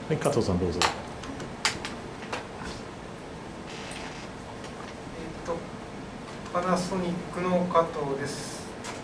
はい、加藤さんどうぞ。 パナソニックの加藤です。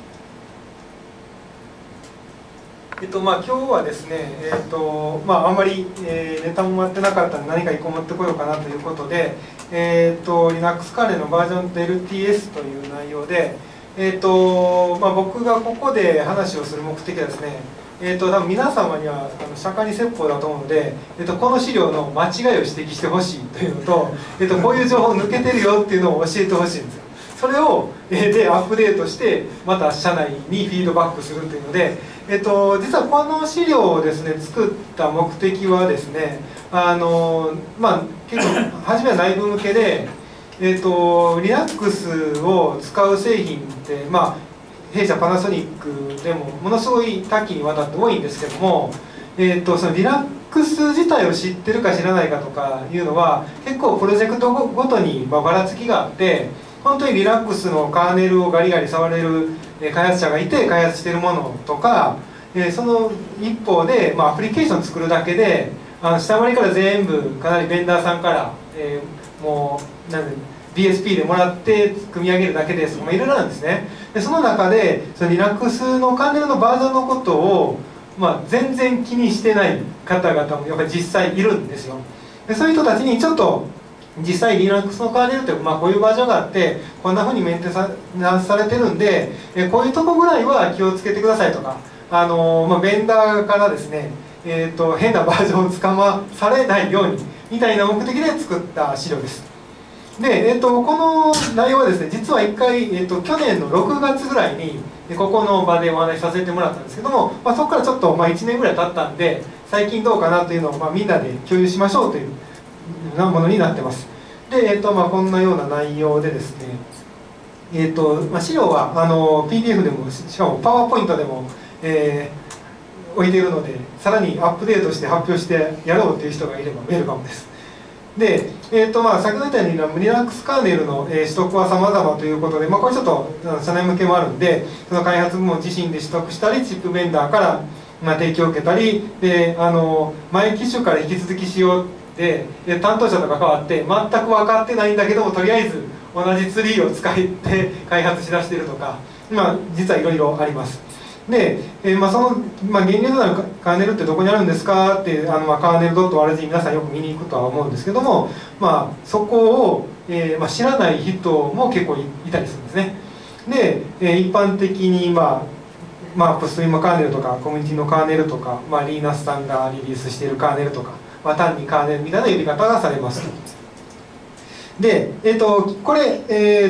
今日はですね、あんまり、ネタも待ってなかったので何か1個持ってこようかなということで、Linux 関連のバージョン LTS という内容で、僕がここで話をする目的はですね、多分皆様には釈迦に説法だと思うので、この資料の間違いを指摘してほしいというのと、こういう情報抜けてるよっていうのを教えてほしいんですよ。それを、でアップデートしてまた社内にフィードバックするというので、実はこの資料をですね作った目的はですね、結構初めは内部向けで、Linux を使う製品って、弊社パナソニックでもものすごい多岐にわたって多いんですけども、その Linux 自体を知ってるか知らないかとかいうのは結構プロジェクトごとにばらつきがあって、本当に Linux のカーネルをガリガリ触れる開発者がいて開発しているものとか、その一方で、アプリケーション作るだけで下回りから全部かなりベンダーさんから、もうBSP でもらって組み上げるだけですとかいろいろなんですね。でその中でその Linux のカーネルのバージョンのことを、全然気にしてない方々もやっぱり実際いるんですよ。でそういう人たちにちょっと実際 Linux のカーネルって、こういうバージョンがあってこんなふうにメンテナンスされてるんで、こういうとこぐらいは気をつけてくださいとか、ベンダーからですね、変なバージョンをつかまされないようにみたいな目的で作った資料です。で、この内容はですね、実は1回、去年の6月ぐらいにここの場でお話しさせてもらったんですけども、そこからちょっと1年ぐらい経ったんで最近どうかなというのをみんなで共有しましょうというようなものになってます。で、こんなような内容でですね、資料はPDF でもしかもパワーポイントでも、置いているので、さらにアップデートして発表してやろうという人がいればウェルカムです。で、先ほど言ったように Linux カーネルの、取得は様々ということで、これちょっと社内向けもあるんで、その開発部門自身で取得したりチップベンダーから、提供を受けたりで、前機種から引き続き使用で担当者とか変わって全く分かってないんだけども、とりあえず同じツリーを使って開発しだしているとか、実はいろいろあります。で、その、原理となるカーネルってどこにあるんですかって、カーネル .org 皆さんよく見に行くとは思うんですけども、そこを、知らない人も結構 いたりするんですね。で、一般的にアップストリームカーネルとかコミュニティのカーネルとか、リーナスさんがリリースしているカーネルとか、単にカーネルみたいな呼び方がされます。で、これ、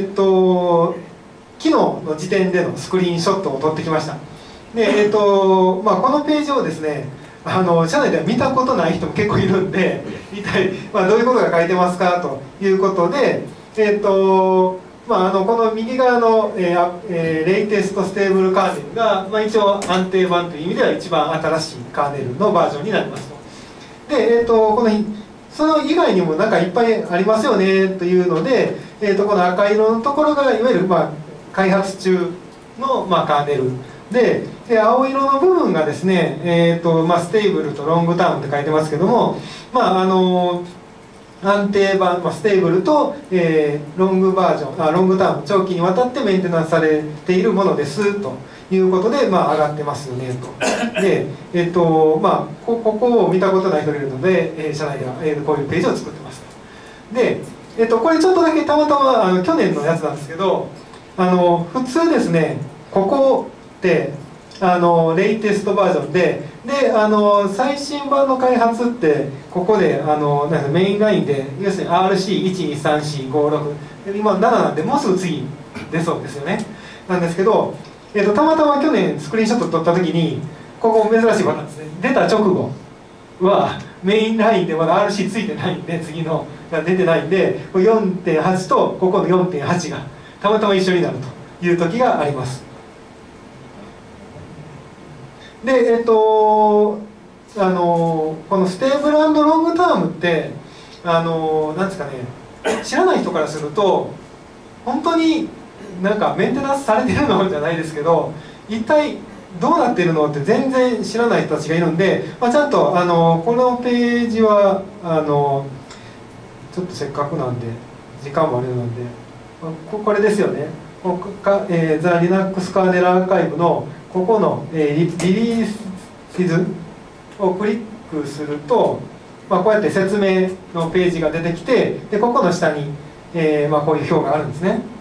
昨日の時点でのスクリーンショットを撮ってきました。で、このページをですね、社内では見たことない人も結構いるんで、一体、どういうことが書いてますかということで、この右側の、レイテストステーブルカーネルが、一応安定版という意味では一番新しいカーネルのバージョンになりますと。で、その以外にもなんかいっぱいありますよねというので、この赤色のところがいわゆる、開発中の、カーネルで、青色の部分がですね、ステーブルとロングタームって書いてますけども、安定版、ステーブルと、ロングバージョン、ロングターム、長期にわたってメンテナンスされているものですということで、上がってますよねと。で、ここを見たことない人がいるので、社内では、こういうページを作ってますと。で、これちょっとだけたまたま去年のやつなんですけど、普通ですね、ここってレイテストバージョンで、最新版の開発ってここでメインラインで要するに RC123456 今7なんでもうすぐ次出そうですよね。なんですけど、たまたま去年スクリーンショット撮った時にここ珍しいパターンですね。出た直後はメインラインでまだ RC ついてないんで、次のが出てないんで 4.8 とここの 4.8 がたまたま一緒になるという時があります。で、このステーブル&ロングタームってなんですかね、知らない人からすると本当になんかメンテナンスされてるのじゃないですけど、一体どうなってるのって全然知らない人たちがいるんで、ちゃんとこのページはちょっとせっかくなんで時間もあれなんで、これですよね。ザ・リナックスカーネルアーカイブのここの、リリースズをクリックすると、こうやって説明のページが出てきて、でここの下に、こういう表があるんですね。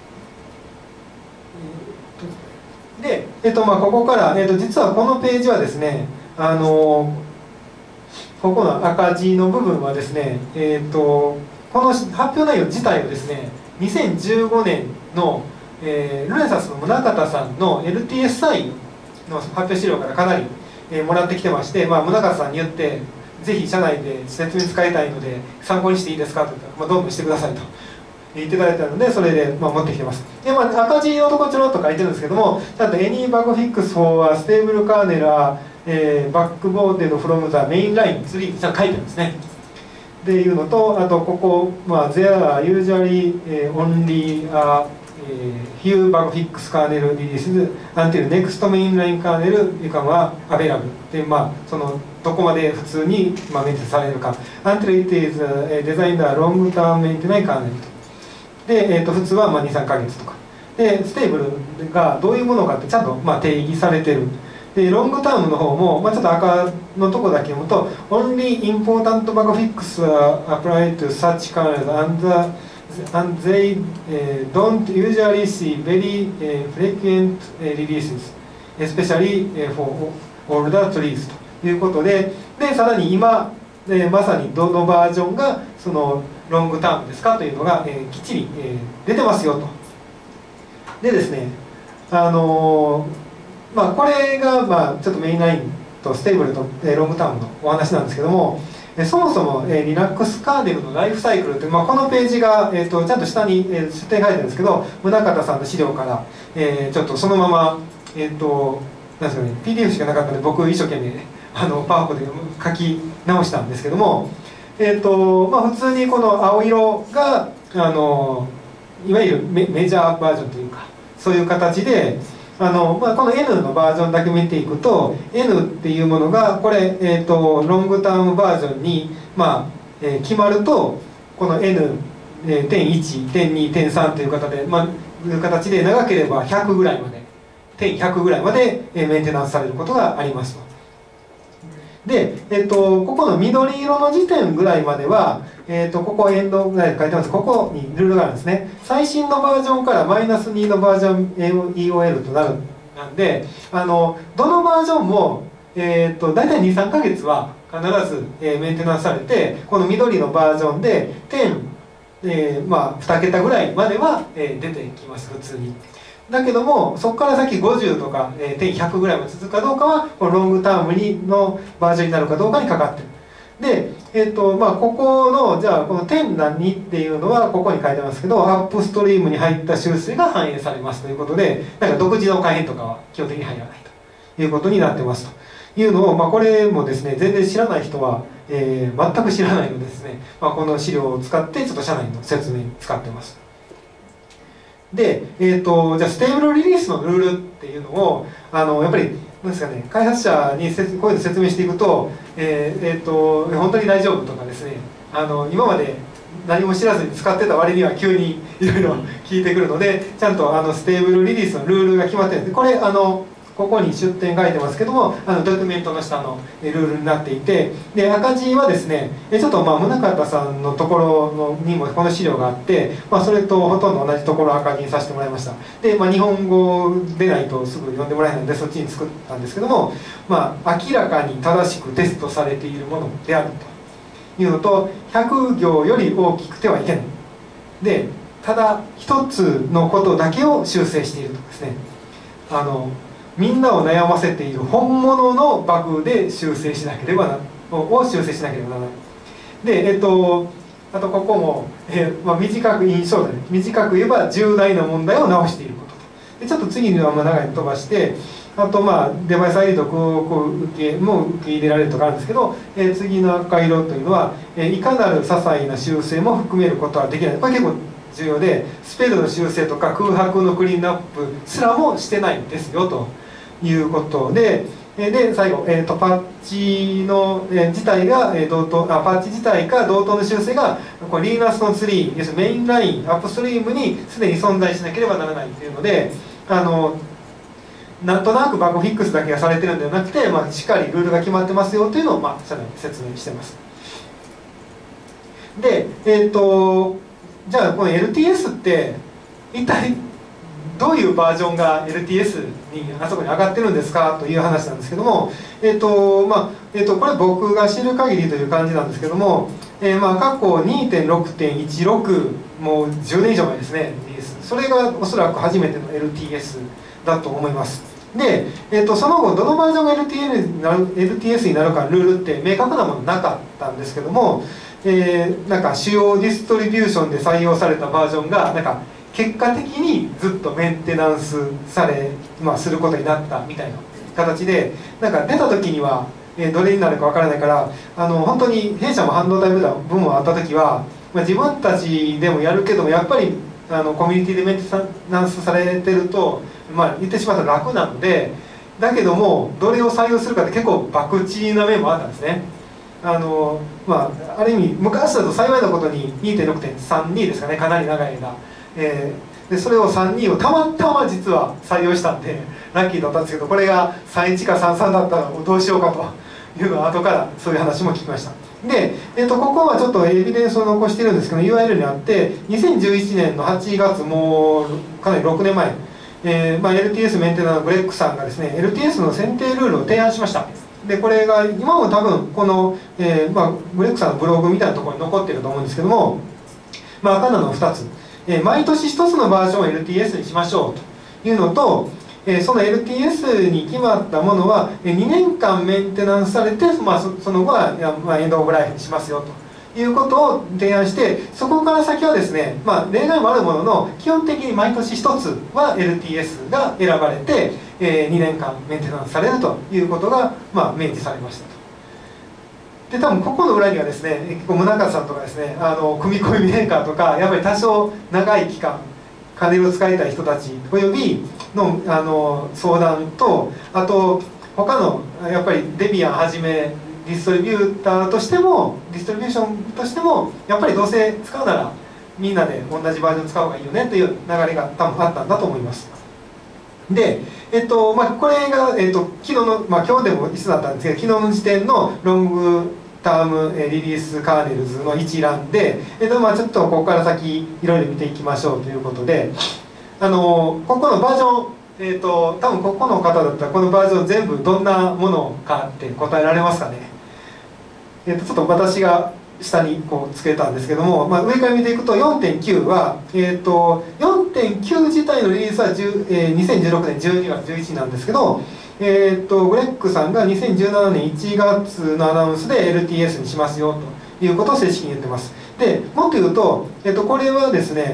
で、ここから、実はこのページはですね、ここの赤字の部分はですね、この発表内容自体をですね、2015年の、ルネサスの宗像さんの LTSI の発表資料からかなり、もらってきてまして、宗像さんに言ってぜひ社内で説明使いたいので参考にしていいですかと言ったら、どんどんしてくださいと言っていただいたので、それで、持ってきてます。で、赤字のところちょろっと書いてるんですけども、ちゃんと Any bug fix for a stable kernel are backboarded from the mainline ツリーってちゃんと書いてるんですね。っていうのと、あとここ、there are usually only few bug fix kernel releases until next mainline kernel become available で、そのどこまで普通にメンテされるか until it is designed a long term maintenance kernel とで、普通は23ヶ月とかで、ステーブルがどういうものかってちゃんと定義されてる。でロングタームの方も、ちょっと赤のとこだけ読むと Only important bug fix apply to such kernels and they don't usually see very frequent releases especially for older trees ということで、さらに今まさにどのバージョンがそのロングタームですかというのがきっちり出てますよと。でですね、これがちょっとメインラインとステーブルとロングタームのお話なんですけども、そもそも Linux カーネルのライフサイクルって、このページがちゃんと下に設定書いてるんですけど、宗像さんの資料からちょっとそのままなんですかね、PDF しかなかったので僕一生懸命パワポで書き直したんですけども、普通にこの青色がいわゆるメジャーバージョンというかそういう形でこの N のバージョンだけ見ていくと N っていうものがこれ、ロングタームバージョンに、決まるとこの N.1、.2、.3 という形で長ければ100ぐらいまで100ぐらいまでメンテナンスされることがありますと。で、ここの緑色の時点ぐらいまでは、ここエンドぐらい書いてます。ここにルールがあるんですね。最新のバージョンからマイナス2のバージョン EOL となるなんで、どのバージョンも、大体 2,3 ヶ月は必ず、メンテナンスされて、この緑のバージョンで10、2桁ぐらいまでは、出てきます、普通に。だけどもそこから先50とか、100ぐらいまで続くかどうかはこのロングタームのバージョンになるかどうかにかかってる。で、ここのじゃあこの10何っていうのはここに書いてますけど、アップストリームに入った修正が反映されますということで、独自の改変とかは基本的に入らないということになってますというのを、これもですね全然知らない人は、全く知らないのでですね、この資料を使ってちょっと社内の説明に使ってます。で、じゃあステーブルリリースのルールっていうのをやっぱりなんですかね、開発者にこういうの説明していくと、本当に大丈夫とかですね、今まで何も知らずに使ってた割には急にいろいろ聞いてくるので、ちゃんとステーブルリリースのルールが決まってるんです。これここに出典書いてますけども、ドキュメントの下のルールになっていて、で赤字はですねちょっと宗像さんのところにもこの資料があって、それとほとんど同じところを赤字にさせてもらいました。で、日本語でないとすぐ読んでもらえないのでそっちに作ったんですけども、明らかに正しくテストされているものであるというのと、100行より大きくてはいけないで、ただ一つのことだけを修正しているとですね、みんなを悩ませている本物のバグで修正しなければならない。で、あとここも、短く印象で、短く言えば重大な問題を直していることと。でちょっと次には長いの飛ばして、あとデバイス ID と受け入れられるとかあるんですけど、次の赤色というのは、いかなる些細な修正も含めることはできない。これ結構重要で、スペルの修正とか空白のクリーンアップすらもしてないんですよと。 いうことで、最後、パッチの、自体が、パッチ自体か同等の修正がこれリーナスのツリー、要するにメインラインアップストリームにすでに存在しなければならないというので、なんとなくバグフィックスだけがされてるんではなくて、しっかりルールが決まってますよというのを、さらに説明してます。で、じゃあこの LTS って一体どういうバージョンが LTS にあそこに上がってるんですかという話なんですけども、これ僕が知る限りという感じなんですけども、過去 2.6.16 もう10年以上前ですね、それがおそらく初めての LTS だと思います。で、その後どのバージョンが LTS になるかルールって明確なものなかったんですけども、なんか主要ディストリビューションで採用されたバージョンがなんか結果的にずっとメンテナンスされ、することになったみたいな形で、なんか出た時には、どれになるかわからないから、本当に弊社も半導体部門あった時は、自分たちでもやるけどもやっぱりコミュニティでメンテナンスされてると、言ってしまったら楽なので、だけどもどれを採用するかって結構博打な面もあったんですね。ある意味昔だと幸いなことに 2.6.32 ですかね、かなり長い間。でそれを32をたまたま実は採用したんでラッキーだったんですけど、これが31か33だったらどうしようかというのは後からそういう話も聞きました。で、ここはちょっとエビデンスを残してるんですけど URL にあって、2011年の8月、もうかなり6年前、LTS メンテナーのグレッグさんがですね LTS の選定ルールを提案しました。でこれが今も多分この、グレッグさんのブログみたいなところに残ってると思うんですけども、赤なの2つ。毎年1つのバージョンを LTS にしましょうというのと、その LTS に決まったものは2年間メンテナンスされて、その後はエンドオブライフにしますよということを提案して、そこから先はですね、例外もあるものの基本的に毎年1つは LTS が選ばれて、2年間メンテナンスされるということが明示されましたと。で多分ここの裏にはですね、宗像さんとかですね、組み込みメーカーとかやっぱり多少長い期間金を使いたい人たちおよびの、相談と、あと他のやっぱりデビアンはじめディストリビューターとしてもディストリビューションとしてもやっぱりどうせ使うならみんなで同じバージョン使う方がいいよねという流れが多分あったんだと思います。で、これが、昨日の、今日でもいつだったんですけど、昨日の時点のロングタームリリースカーネルズの一覧で、ちょっとここから先いろいろ見ていきましょうということで、ここのバージョン、多分ここの方だったらこのバージョン全部どんなものかって答えられますかね。ちょっと私が下にこうつけたんですけども、上から見ていくと 4.9 は、4.9 自体のリリースは2016年12月11日なんですけど、グレッグさんが2017年1月のアナウンスで LTS にしますよということを正式に言ってます。でもっと言うと、これはですね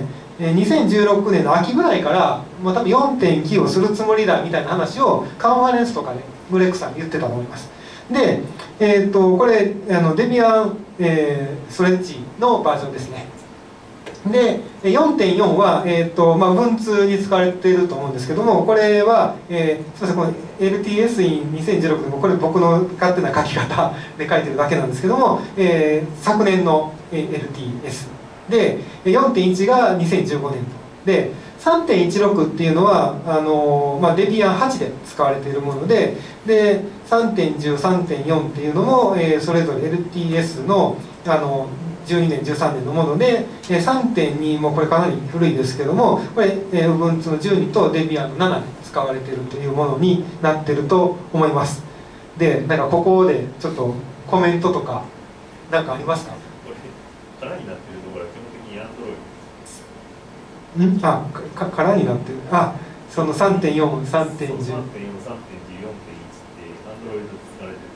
2016年の秋ぐらいから多分 4.9 をするつもりだみたいな話をカンファレンスとかでグレッグさん言ってたと思います。で、これデビアン、ストレッチのバージョンですね。で 4.4 は、文通に使われていると思うんですけども、これは、すみません、この LTS in 2016でもこれ僕の勝手な書き方で書いてるだけなんですけども、昨年の LTS で 4.1 が2015年で 3.16 っていうのはデビアン8で使われているもので、3.10、3.4 っていうのも、それぞれ LTS の12年13年のもので、3.2 もこれかなり古いですけども、これ Ubuntu の12と Debian の7で使われているというものになっていると思います。でなんかここでちょっとコメントとか何かありますか？ これ空になってるところは基本的に Android。 空になってる。その 3.4、3.10。 3.4、3.10、4.1って Android で使われてるためです。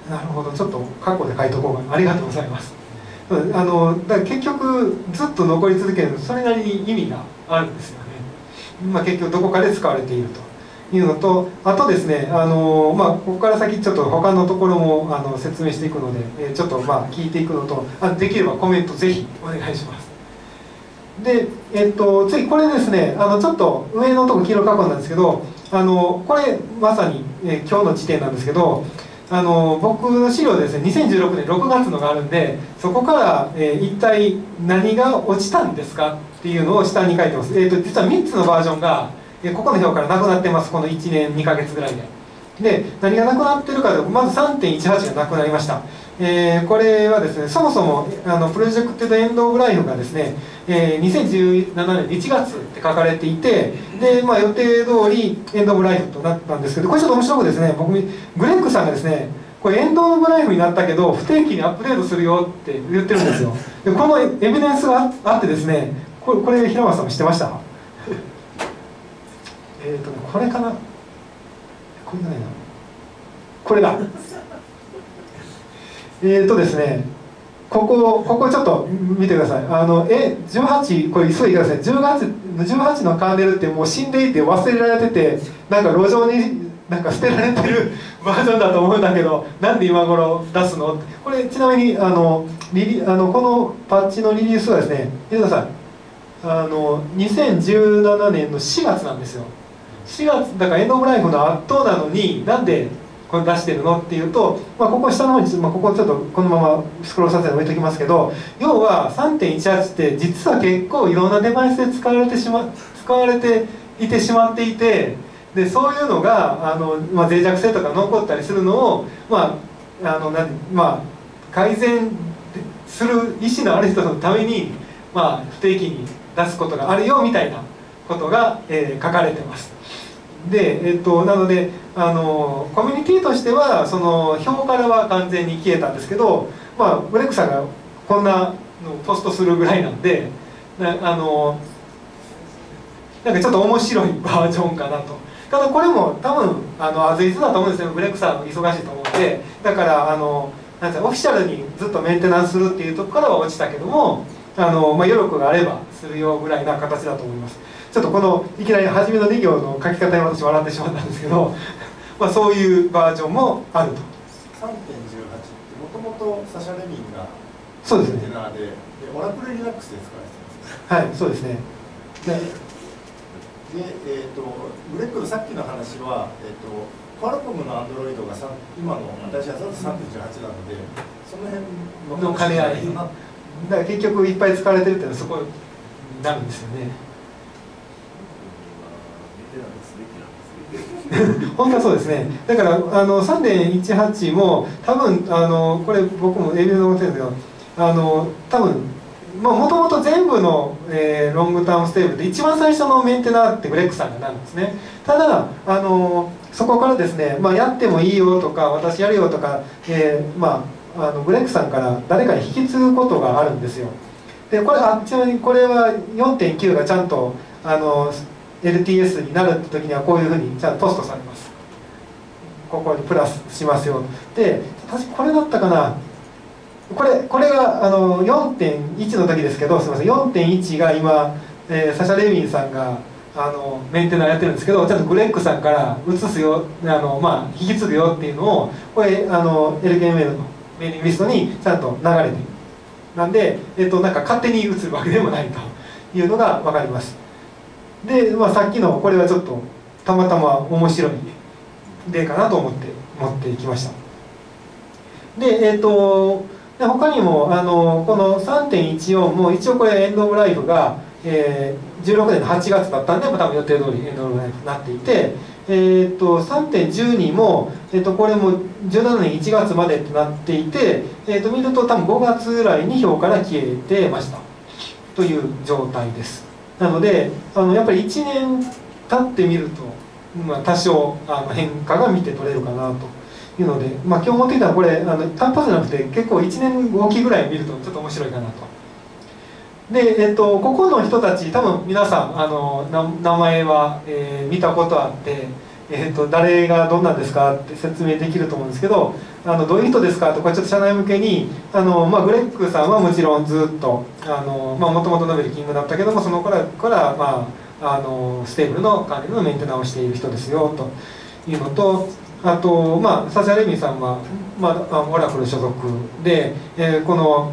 なるほど、ちょっと括弧で書いとこうか。ありがとうございます。だから結局ずっと残り続けるのそれなりに意味があるんですよね。結局どこかで使われているというのと、あとですねここから先ちょっと他のところも説明していくので、ちょっと聞いていくのとできればコメントぜひお願いします。で、次これですねちょっと上のところ黄色囲んなんですけどこれまさに、今日の時点なんですけど、僕の資料でですね2016年6月のがあるんで、そこから、一体何が落ちたんですかっていうのを下に書いてます。実は3つのバージョンが、ここの表からなくなってます。この1年2ヶ月ぐらいで。何がなくなってるかというと、まず 3.18 がなくなりました。これはですね、そもそもプロジェクトエンドオブライフがですね、2017年1月って書かれていて、で、予定通りエンドオブライフとなったんですけど、これちょっと面白くですね、グレッグさんがですね、これエンドオブライフになったけど不定期にアップデートするよって言ってるんですよ。でこのエビデンスがあってですね、これ平松さんも知ってました？これかな、これじゃないな、これだ。ですね、ここちょっと見てください。18、これ急いでください。18のカーネルってもう死んでいて忘れられてて、なんか路上になんか捨てられてるバージョンだと思うんだけど、なんで今頃出すのって。これちなみにこのパッチのリリースはですね、見てください。2017年の4月なんですよ。4月だからエンドオブライフの圧倒なのに、なんでこれ出してるのっていうと、ここ下の方に、ここちょっとこのままスクロールさせて置いときますけど、要は 3.18 って実は結構いろんなデバイスで使われていてしまっていて、でそういうのが脆弱性とか残ったりするのを、改善する意思のある人のために、不定期に出すことがあるよみたいなことが、書かれてます。で、なのでコミュニティとしてはその表からは完全に消えたんですけど、ブレックさんがこんなのをポストするぐらいなんで、なんかちょっと面白いバージョンかなと。ただこれも多分アズイズだと思うんですよ。ブレックさん忙しいと思うんで、だからなんてオフィシャルにずっとメンテナンスするっていうところからは落ちたけども、余力があればするよぐらいな形だと思います。ちょっとこのいきなり初めの2行の書き方に私笑ってしまったんですけどそういうバージョンもあると。 3.18 ってもともとサシャ・レミンがそうですね、 メンテナーでオラクルリラックスで使われてます。 はい、そうですね。 ブレックのさっきの話は、クアルコムのアンドロイドが今の新しいやつだと 3.18 なので、その辺の兼ね合いだから結局いっぱい使われてるっていうのはそこになるんですよね。本当はそうですね。だから3.18 も多分これ僕もエビで残ってるんですけど、多分もともと全部の、ロングタームステーブルで一番最初のメンテナーってグレッグさんがなるんですね。ただそこからですね、やってもいいよとか私やるよとか、グレッグさんから誰かに引き継ぐことがあるんですよ。でこれちなみにこれは 4.9 がちゃんとLTS になるって時にはこういうふうにちゃんとポストされます。ここにプラスしますよ。で確かこれだったかな、これが4.1 の時ですけど、すみません、4.1 が今、サシャ・レミンさんがメンテナーやってるんですけど、ちゃんとグレッグさんから移すよ、引き継ぐよっていうのをこれLKML のメーリングリストにちゃんと流れている。なんで、なんか勝手に移るわけでもないというのが分かります。で、さっきのこれはちょっとたまたま面白い例かなと思って持っていきました。で、他にもこの 3.14 も一応これエンドオブライフが、16年の8月だったんで、多分予定通りエンドオブライフになっていて、3.12 も、これも17年1月までとなっていて、見ると多分5月ぐらいに表から消えてましたという状態です。なのでやっぱり1年経ってみると、多少変化が見て取れるかなというので、今日持ってきたのはこれ単発じゃなくて結構1年おきぐらい見るとちょっと面白いかなと。で、ここの人たち多分皆さん名前は、見たことあって、誰がどんなんですかって説明できると思うんですけど、どういう人ですかと、これちょっと社内向けにグレッグさんはもちろんずっともともとノベルキングだったけども、その頃からステーブルの管理のメンテナーをしている人ですよというのと、あとサシャ・レミンさんは、オラクル所属で、この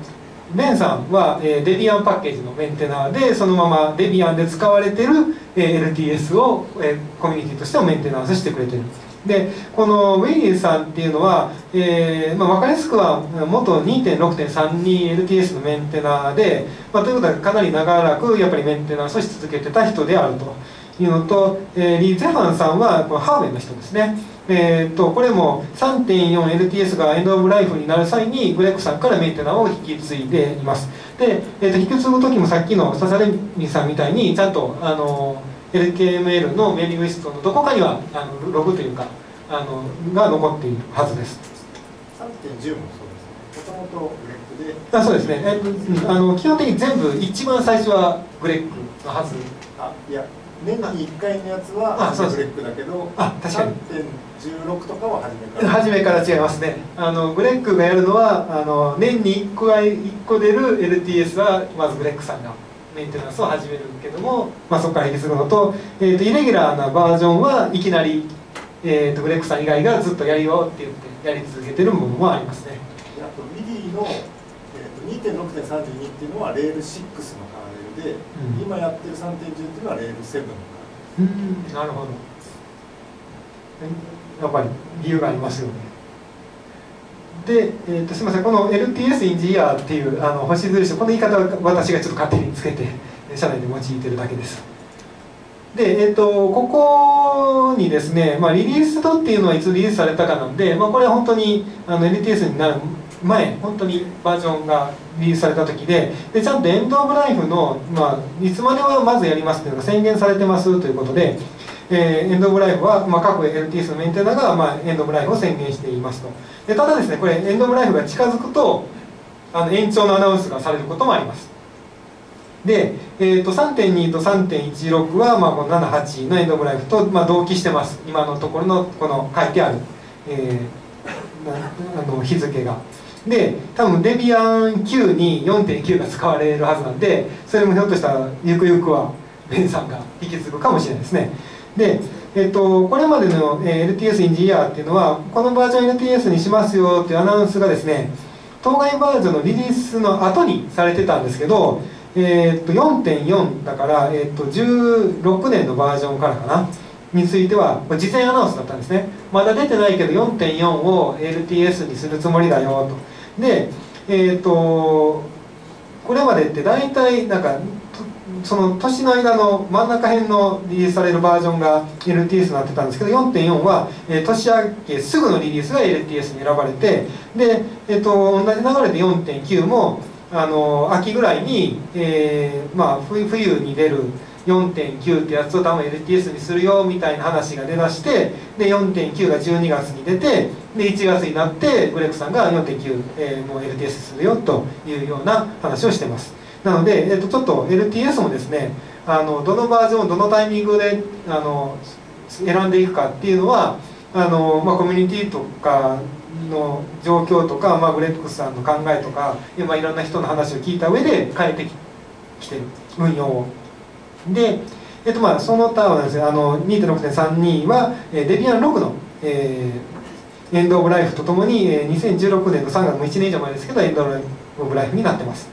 ベンさんは、デビアンパッケージのメンテナーでそのままデビアンで使われてる、LTS を、コミュニティとしてもメンテナンスしてくれてる。でこのウィリーさんっていうのは、分かりやすくは元 2.6.32LTS のメンテナーで、ということはかなり長らくやっぱりメンテナンスをし続けてた人であるというのと、リー・ゼファンさんはこのハーベンの人ですね。これも 3.4LTS がエンドオブライフになる際にグレッグさんからメンテナーを引き継いでいます。で、引き継ぐ時もさっきのササレミさんみたいにちゃんとLKML のメーリングリストのどこかにはログというかが残っているはずです。 3.10 もそうですね。もともとグレッグで。 そうですね。基本的に全部一番最初はグレッグのはず。 いや年に1回のやつはグレッグだけど、 確かに 3.16 とかは初めから違いますね。グレッグがやるのは年に1個出る LTS はまずグレッグさんがメンテナンスを始めるけども、そこから引き継ぐのと、イレギュラーなバージョンはいきなり、グレッグさん以外がずっとやるよって言ってやり続けてるものもありますね。 あとウィリーの、2.6.32 っていうのはレール6のパネルで、今やってる 3.10 っていうのはレール7のパネル。 なるほど。やっぱり理由がありますよね。で、すみません、この LTS in the year っていう星印、この言い方は私がちょっと勝手につけて社内で用いてるだけです。で、ここにですね、リリースドっていうのはいつリリースされたかなんで、これは本当にLTS になる前、本当にバージョンがリリースされた時で、ちゃんとエンドオブライフの、いつまではまずやりますっていうのが宣言されてますということで、エンドオブライフは、各 LTS のメンテナーが、エンドオブライフを宣言していますと。でただですね、これエンドオブライフが近づくと延長のアナウンスがされることもあります。で、3.2 と 3.16 は、この78のエンドオブライフと、同期してます。今のところのこの書いてある、日付が。で多分デビアン9に 4.9 が使われるはずなんで、それもひょっとしたらゆくゆくはベンさんが引き継ぐかもしれないですね。で、これまでの LTS in the year っていうのはこのバージョン LTS にしますよっていうアナウンスがですね、当該バージョンのリリースの後にされてたんですけど、4.4 だから、16年のバージョンからかなについては事前アナウンスだったんですね。まだ出てないけど 4.4 を LTS にするつもりだよと。で、これまでって大体なんかその年の間の真ん中辺のリリースされるバージョンが LTS になってたんですけど、 4.4 は年明けすぐのリリースが LTS に選ばれて、で、同じ流れで 4.9 も秋ぐらいに、冬に出る 4.9 ってやつを多分 LTS にするよみたいな話が出だして、で 4.9 が12月に出て、で1月になってグレッグさんが 4.9、もう LTS するよというような話をしてます。なので、ちょっと LTS もですね、どのバージョンをどのタイミングで選んでいくかっていうのはコミュニティとかの状況とか、グレッグさんの考えとか、いろんな人の話を聞いた上で変えてきてる運用を。で、その他はですね、2.6.32 はデビアン6の、エンドオブライフとともに2016年の3月も1年以上前ですけどエンドオブライフになってます。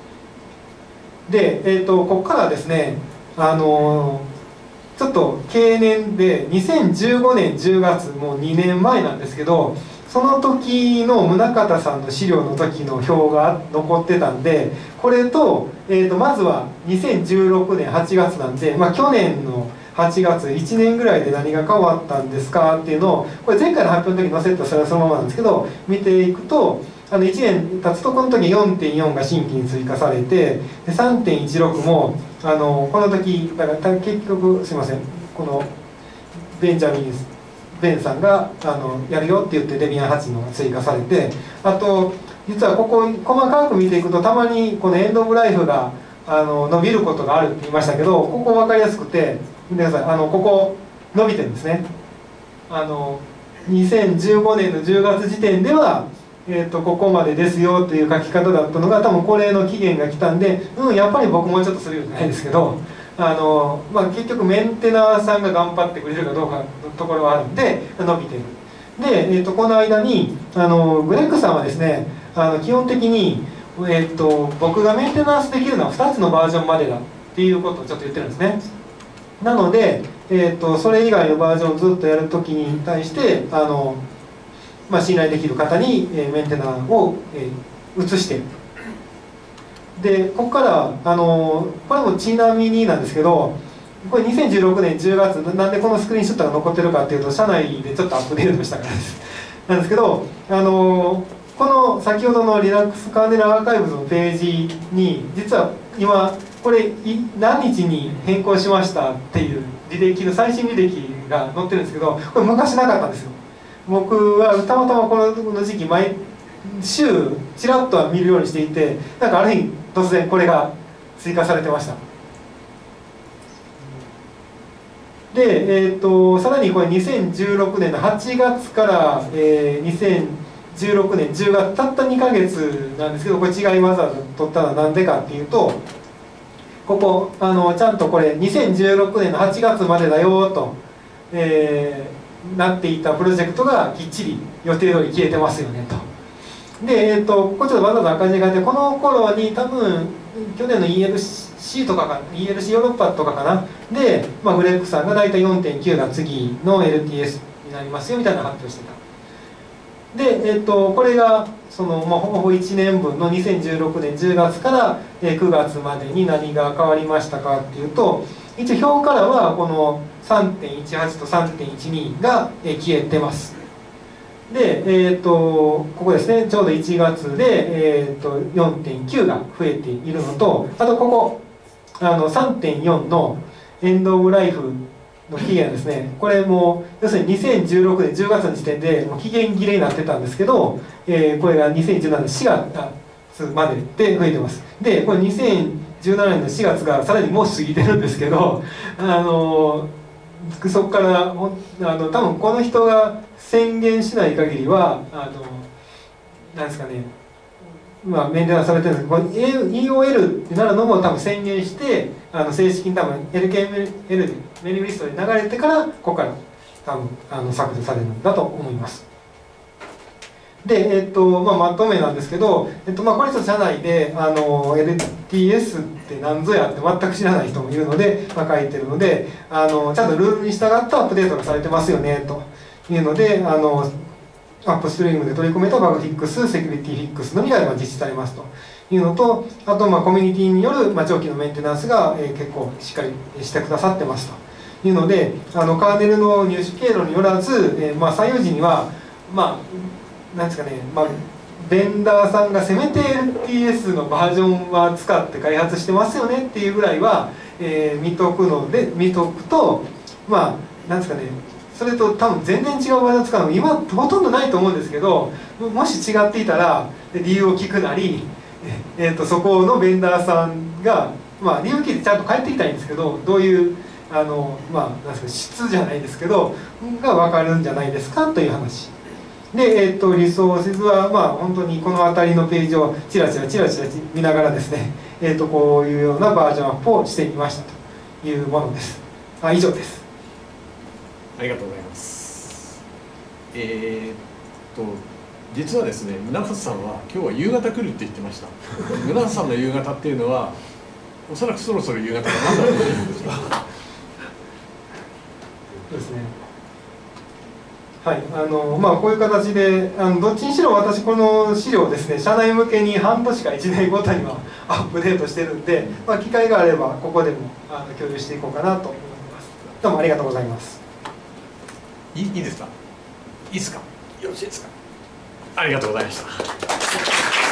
で、ここからですね、ちょっと経年で2015年10月、もう2年前なんですけど、その時の宗像さんの資料の時の表が残ってたんで、これと、まずは2016年8月なんで、去年の8月1年ぐらいで何が変わったんですかっていうのを、これ前回の発表の時に載せたそれはそのままなんですけど、見ていくと1年経つとこの時 4.4 が新規に追加されて、で 3.16 もこの時だから結局すいません、このベンさんがやるよって言ってデビアン8のが追加されて、あと実はここ細かく見ていくとたまにこのエンドオブライフが伸びることがあるって言いましたけど、ここ分かりやすくて見てください。ここ伸びてるんですね。2015年の10月時点ではここまでですよという書き方だったのが、多分これの期限が来たんで、やっぱり僕もちょっとするようじゃないですけど、結局メンテナーさんが頑張ってくれるかどうかのところはあるんで伸びてる。で、この間にグレッグさんはですね、基本的に僕がメンテナンスできるのは2つのバージョンまでだっていうことをちょっと言ってるんですね。なので、それ以外のバージョンをずっとやるときに対して信頼できる方にメンテナンスを移してでここからこれもちなみになんですけど、これ2016年10月なんでこのスクリーンショットが残ってるかっていうと社内でちょっとアップデートしたからですなんですけどこの先ほどの Linux カーネルアーカイブズのページに実は今これ何日に変更しましたっていう履歴の最新履歴が載ってるんですけど、これ昔なかったんですよ。僕はたまたまこの時期毎週ちらっとは見るようにしていて、なんかある日突然これが追加されてました。で、さらにこれ2016年の8月から、2016年10月たった2ヶ月なんですけど、これ違いわざわざ取ったのは何でかっていうと、ここちゃんとこれ2016年の8月までだよと、なっていたプロジェクトがきっちり予定通り消えてますよねと。で、これちょっとわざわざ赤字で書いて、この頃に多分去年の ELC とかか ELC ヨーロッパとかかなで、グレッグさんが大体 4.9 が次の LTS になりますよみたいな発表してた。で、これがほぼほぼ1年分の2016年10月から9月までに何が変わりましたかっていうと、一応表からはこの 3.18 と 3.12 が消えてます。で、ここですね、ちょうど1月で、4.9 が増えているのと、あとここ3.4 のエンドオブライフの期限ですね、これも要するに2016年10月の時点でもう期限切れになってたんですけど、これが2017年4月までで増えてます。でこれ2017年の4月がさらにもう過ぎてるんですけど、そこから多分この人が宣言しない限りはなんですかね、メンテナンスされてるんですけど、これ EOL ってなるのも多分宣言して正式に多分 LKML でメールリストで流れてからここから多分削除されるんだと思います。で、まとめなんですけど、これちょっと社内でLTS って何ぞやって全く知らない人もいるので、書いてるのでちゃんとルールに従ったアップデートがされてますよねというのでアップストリームで取り込めたバグフィックス、セキュリティフィックスのみが実施されますというのと、あとコミュニティによる長期のメンテナンスが結構しっかりしてくださってますというので、カーネルの入手経路によらず、採用時にはなんですかね、ベンダーさんがせめて LTS のバージョンは使って開発してますよねっていうぐらいは、見とくとなんですかね、それと多分全然違うバージョン使うの今ほとんどないと思うんですけど、もし違っていたら理由を聞くなり、そこのベンダーさんが、理由を聞いてちゃんと返ってきたいんですけど、どういうなんですか質じゃないですけどが分かるんじゃないですかという話で、リソースは本当にこの辺りのページをチラチラ見ながらですね、こういうようなバージョンアップをしてみましたというものです。以上です。 ありがとうございます。実はですね、宗像さんは今日は夕方来るって言ってました。宗像さんの夕方っていうのはおそらくそろそろ夕方かなと思うんですがそうですね。はい、こういう形でどっちにしろ私この資料をですね、社内向けに半年か1年ごとにはアップデートしてるんで、機会があればここでも共有していこうかなと思います。どうもありがとうございます。 いいですか？いいですか？よろしいですか？ありがとうございました。